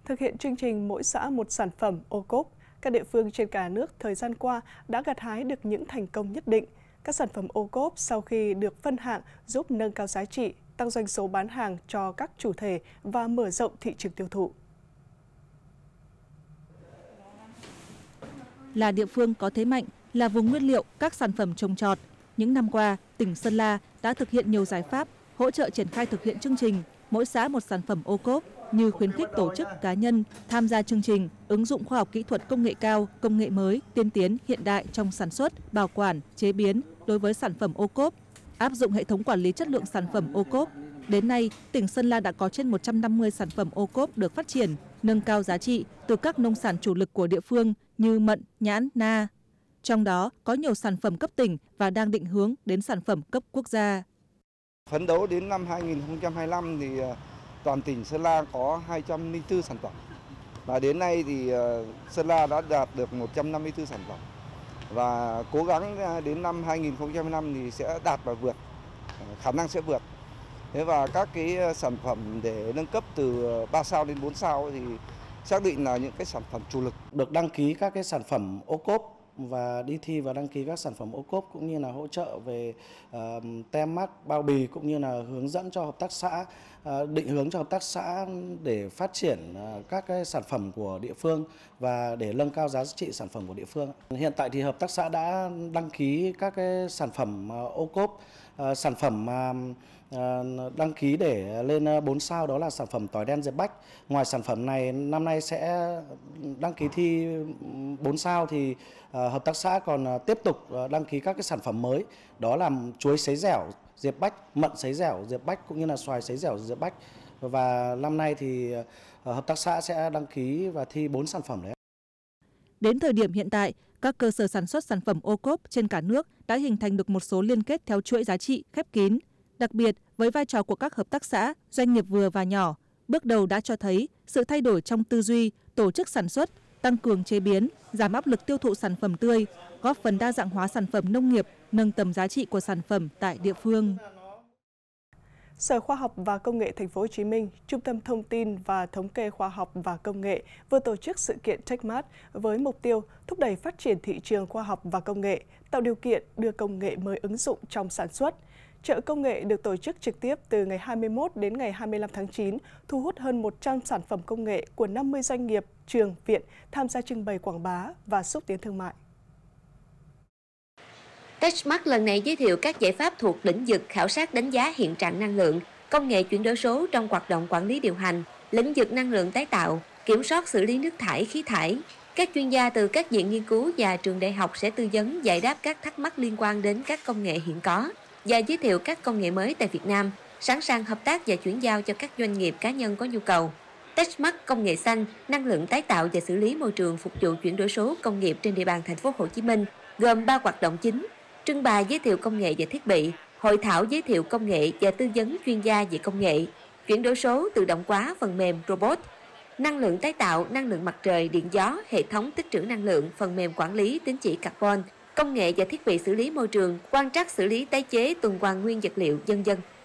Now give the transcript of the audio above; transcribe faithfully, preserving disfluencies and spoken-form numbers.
Thực hiện chương trình mỗi xã một sản phẩm ô cốp, các địa phương trên cả nước thời gian qua đã gặt hái được những thành công nhất định. Các sản phẩm ô cốp sau khi được phân hạng giúp nâng cao giá trị, tăng doanh số bán hàng cho các chủ thể và mở rộng thị trường tiêu thụ. Là địa phương có thế mạnh, là vùng nguyên liệu các sản phẩm trồng trọt, những năm qua, tỉnh Sơn La đã thực hiện nhiều giải pháp hỗ trợ triển khai thực hiện chương trình mỗi xã một sản phẩm ô cốp, như khuyến khích tổ chức cá nhân tham gia chương trình, ứng dụng khoa học kỹ thuật công nghệ cao, công nghệ mới, tiên tiến, hiện đại trong sản xuất, bảo quản, chế biến đối với sản phẩm ô cốp, áp dụng hệ thống quản lý chất lượng sản phẩm ô cốp. Đến nay, tỉnh Sơn La đã có trên một trăm năm mươi sản phẩm ô cốp được phát triển, nâng cao giá trị từ các nông sản chủ lực của địa phương như mận, nhãn, na. Trong đó có nhiều sản phẩm cấp tỉnh và đang định hướng đến sản phẩm cấp quốc gia. Phấn đấu đến năm hai nghìn không trăm hai mươi lăm thì toàn tỉnh Sơn La có hai trăm lẻ bốn sản phẩm. Và đến nay thì Sơn La đã đạt được một trăm năm mươi tư sản phẩm. Và cố gắng đến năm hai nghìn không trăm hai mươi lăm thì sẽ đạt và vượt, khả năng sẽ vượt. Thế và các cái sản phẩm để nâng cấp từ ba sao đến bốn sao thì xác định là những cái sản phẩm chủ lực. Được đăng ký các cái sản phẩm ô cốp và đi thi và đăng ký các sản phẩm ô cốp cũng như là hỗ trợ về uh, tem mác bao bì cũng như là hướng dẫn cho hợp tác xã, uh, định hướng cho hợp tác xã để phát triển uh, các cái sản phẩm của địa phương và để nâng cao giá trị sản phẩm của địa phương. Hiện tại thì hợp tác xã đã đăng ký các cái sản phẩm uh, ô cốp, uh, sản phẩm uh, đăng ký để lên bốn sao đó là sản phẩm tỏi đen dẹp bách. Ngoài sản phẩm này năm nay sẽ đăng ký thi bốn sao thì hợp tác xã còn tiếp tục đăng ký các cái sản phẩm mới, đó là chuối sấy dẻo dẹp bách, mận sấy dẻo dẹp bách cũng như là xoài sấy dẻo dẹp bách. Và năm nay thì hợp tác xã sẽ đăng ký và thi bốn sản phẩm đấy. Đến thời điểm hiện tại, các cơ sở sản xuất sản phẩm ô cốp trên cả nước đã hình thành được một số liên kết theo chuỗi giá trị khép kín. Đặc biệt, với vai trò của các hợp tác xã, doanh nghiệp vừa và nhỏ, bước đầu đã cho thấy sự thay đổi trong tư duy, tổ chức sản xuất, tăng cường chế biến, giảm áp lực tiêu thụ sản phẩm tươi, góp phần đa dạng hóa sản phẩm nông nghiệp, nâng tầm giá trị của sản phẩm tại địa phương. Sở Khoa học và Công nghệ Thành phố Hồ Chí Minh, Trung tâm Thông tin và Thống kê Khoa học và Công nghệ vừa tổ chức sự kiện TechMart với mục tiêu thúc đẩy phát triển thị trường khoa học và công nghệ, tạo điều kiện đưa công nghệ mới ứng dụng trong sản xuất. Chợ công nghệ được tổ chức trực tiếp từ ngày hai mươi mốt đến ngày hai mươi lăm tháng chín, thu hút hơn một trăm sản phẩm công nghệ của năm mươi doanh nghiệp, trường, viện tham gia trưng bày quảng bá và xúc tiến thương mại. TechMart lần này giới thiệu các giải pháp thuộc lĩnh vực khảo sát đánh giá hiện trạng năng lượng, công nghệ chuyển đổi số trong hoạt động quản lý điều hành, lĩnh vực năng lượng tái tạo, kiểm soát xử lý nước thải, khí thải. Các chuyên gia từ các viện nghiên cứu và trường đại học sẽ tư vấn giải đáp các thắc mắc liên quan đến các công nghệ hiện có và giới thiệu các công nghệ mới tại Việt Nam, sẵn sàng hợp tác và chuyển giao cho các doanh nghiệp cá nhân có nhu cầu. TechMart công nghệ xanh, năng lượng tái tạo và xử lý môi trường phục vụ chuyển đổi số công nghiệp trên địa bàn thành phố Hồ Chí Minh gồm ba hoạt động chính: trưng bày giới thiệu công nghệ và thiết bị, hội thảo giới thiệu công nghệ và tư vấn chuyên gia về công nghệ, chuyển đổi số tự động hóa phần mềm robot, năng lượng tái tạo, năng lượng mặt trời, điện gió, hệ thống tích trữ năng lượng, phần mềm quản lý tín chỉ carbon, công nghệ và thiết bị xử lý môi trường, quan trắc xử lý tái chế tuần hoàn nguyên vật liệu, vân vân.